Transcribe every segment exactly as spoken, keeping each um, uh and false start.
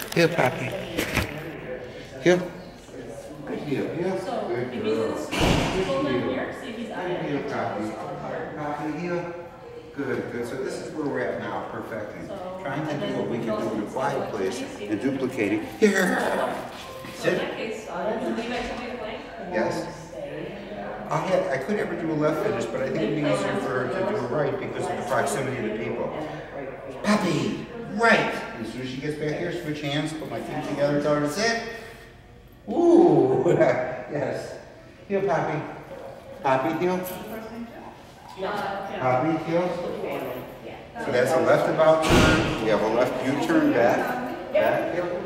Heel, Poppy. Heel. Good heel. Heel. Good girl. Good heel, Poppy. Poppy, heel. Good, good. So this is where we're at now, perfecting. Trying to do what we can do in a quiet place and duplicating. Here. Sit. Yes. I had, I could never do a left finish, but I think it'd be easier for her to do a right because of the proximity of the people. Poppy, right. As soon as she gets back here, switch hands, put my feet together, tell her to sit. Ooh, yes. Heel, Poppy. Poppy, heel. Poppy, heel. So that's a left about turn. We have a left U-turn back. Back, heel.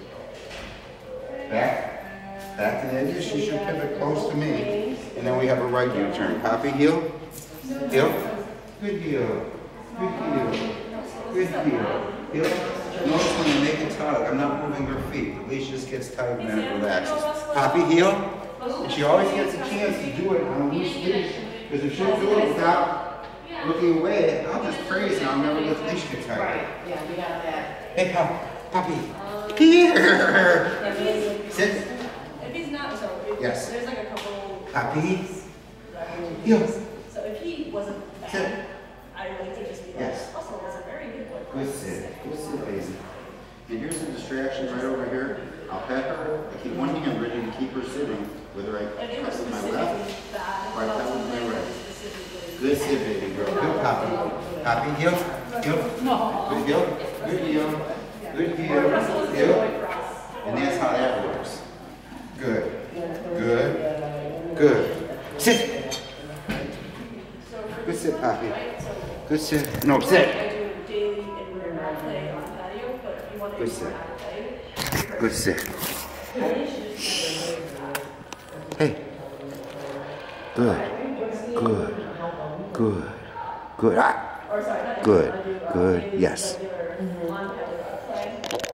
Back. Back to the edges, she should pivot close to me. And then we have a right U-turn. Poppy, heel. Heel. Good heel. Good heel. Good heel. Heel. Notice when you make a tug, I'm not moving her feet. The leash just gets tight and then it relaxes. Poppy, heel. And she always gets a chance to do it on a loose leash. Because if she'll do it without looking away, I'll just praise and I'll never let the leash get tight. Right. Yeah, we got that. Hey, Pop. Poppy. Here. Sit. Yes. There's like a couple. Poppy. Heel. So if he wasn't bad, sit. I would like to just be like, yes. Russell was a very good one. Good sit. Good sit, Daisy. And here's a distraction right over here. I'll pet her. I keep one hand ready to keep her sitting. Whether I press with my left, right, that with my right. Good sit, baby girl. Good Poppy. Poppy, heel. Heel. No. Good heel. Good heel. Good heel. Heel. And that's how that works. Good. Good. Good. Sit. Good sit, Poppy. Good sit. No, sit. Good sit. Good sit. Hey. Good. Good. Good. Good. Ah. Good. Good. Yes.